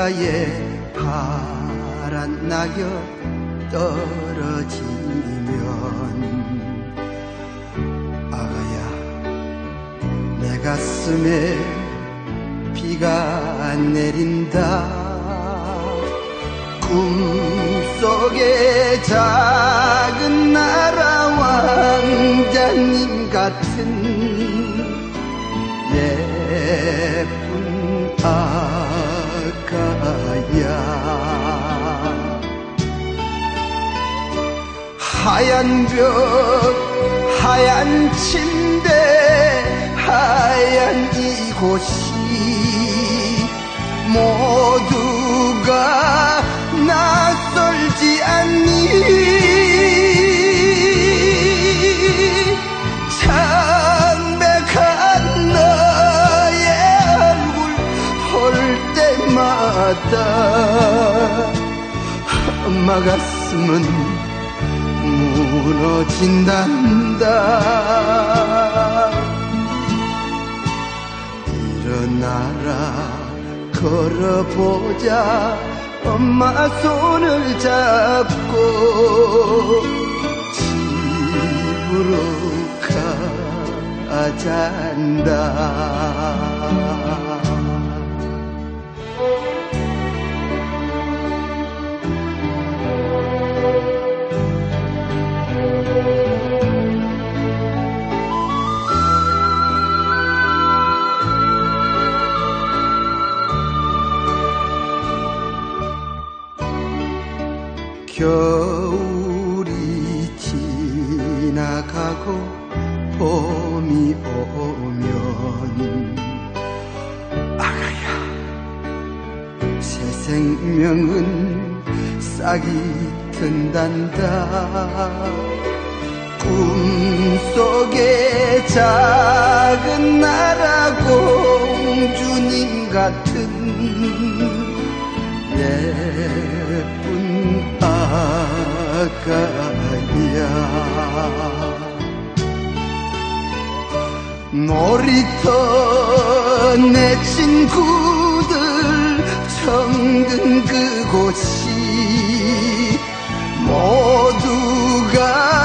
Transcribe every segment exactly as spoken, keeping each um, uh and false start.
귓가에 파란 낙엽 떨어지면 아가야 내 가슴에 비가 내린다. 꿈속의 작은 나라 왕자님 같은 예쁜 아가야. 하얀 벽 하얀 침대 하얀 이곳이 모두가 낯설지 않니. 창백한 너의 얼굴 볼 때마다 엄마 가슴은 무너진단다. 일어나라 걸어보자. 엄마 손을 잡고 집으로 가잔다. 겨울이 지나가고 봄이 오면 아가야 새 생명은 싹이 튼단다. 꿈속의 작은 나라 공주님 같은 예쁜 아가야. 놀이터 내 친구들 정든 그곳이 모두가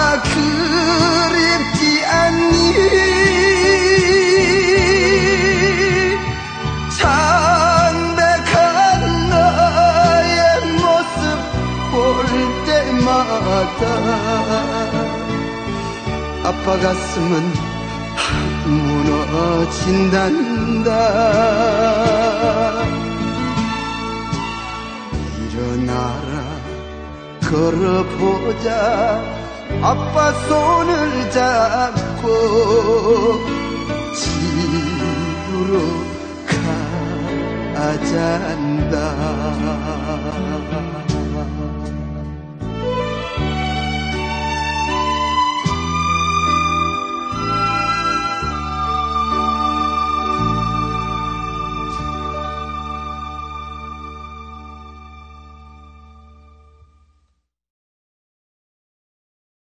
그립지 않니. 아빠 가슴은 무너진단다. 일어나라 걸어보자. 아빠 손을 잡고 집으로 가잔다.